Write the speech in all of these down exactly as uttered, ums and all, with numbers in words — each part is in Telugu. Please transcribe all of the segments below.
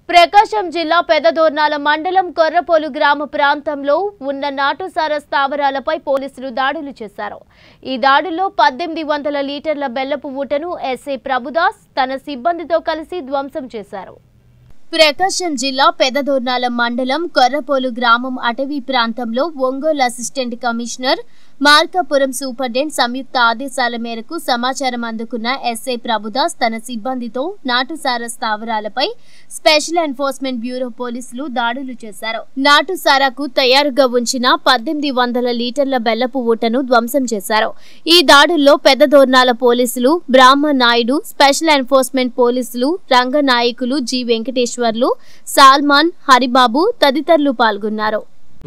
ప్రకాశం జిల్లా పెదదోర్నాల మండలం కొర్రపోలు గ్రామ ప్రాంతంలో ఉన్న నాటుసార స్థావరాలపై పోలీసులు దాడులు చేశారు. ఈ దాడుల్లో పద్దెనిమిది వందల లీటర్ల బెల్లపు ఊటను ఎస్ఐ ప్రభుదాస్ తన సిబ్బందితో కలిసి ధ్వంసం చేశారు. ప్రకాశం జిల్లా పెదదోర్నాల మండలం కొర్రపోలు గ్రామం అటవీ ప్రాంతంలో Ongole assistant commissioner Markapuram superintendent సంయుక్త ఆదేశాల మేరకు సమాచారం అందుకున్న ఎస్ఐ ప్రభుదాస్ తన సిబ్బందితో నాటుసార స్థావరాలపై స్పెషల్ ఎన్ఫోర్స్మెంట్ బ్యూరో పోలీసులు దాడులు చేశారు. నాటుసారాకు తయారుగా ఉంచిన పద్దెనిమిది వందల లీటర్ల బెల్లపు ఊటను ధ్వంసం చేశారు. ఈ దాడుల్లో పెదదోర్నాల పోలీసులు, బ్రాహ్మ నాయుడు, స్పెషల్ ఎన్ఫోర్స్మెంట్ పోలీసులు, రంగనాయకులు జి వెంకటేశ్వర్లు, సాల్మాన్, హరిబాబు తదితరులు పాల్గొన్నారు.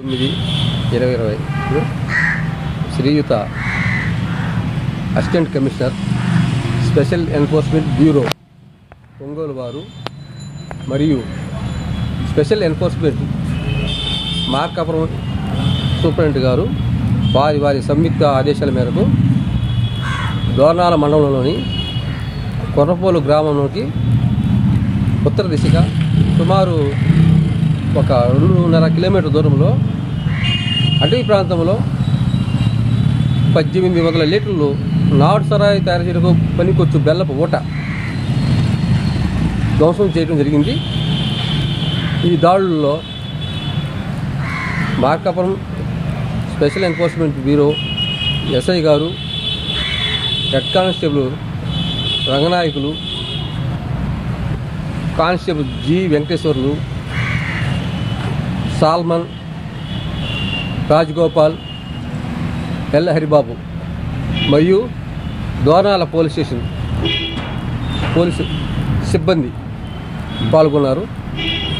శ్రీయుత assistant commissioner special enforcement bureau Ongole వారు మరియు స్పెషల్ ఎన్ఫోర్స్మెంట్ మార్కాపురం సూపరింటెండెంట్ గారు వారి వారి సంయుక్త ఆదేశాల మేరకు దోర్నాల మండలంలోని కొర్రపోలు గ్రామంలోకి ఉత్తర దిశగా సుమారు ఒక రెండున్నర కిలోమీటర్ దూరంలో అటవీ ప్రాంతంలో పద్దెనిమిది వందల లీటర్లు నాటు సరాయి తయారు చేయడానికి పనికొచ్చు బెల్లపు ఊట ధ్వంసం చేయడం జరిగింది. ఈ దాడుల్లో Markapuram special enforcement bureau SI గారు, head constable Ranganayakulu, constable G Venkateswarlu, Solomon, Rajagopal, L Haribabu మరియు దోర్నాల పోలీస్ స్టేషన్ పోలీసు సిబ్బంది పాల్గొన్నారు.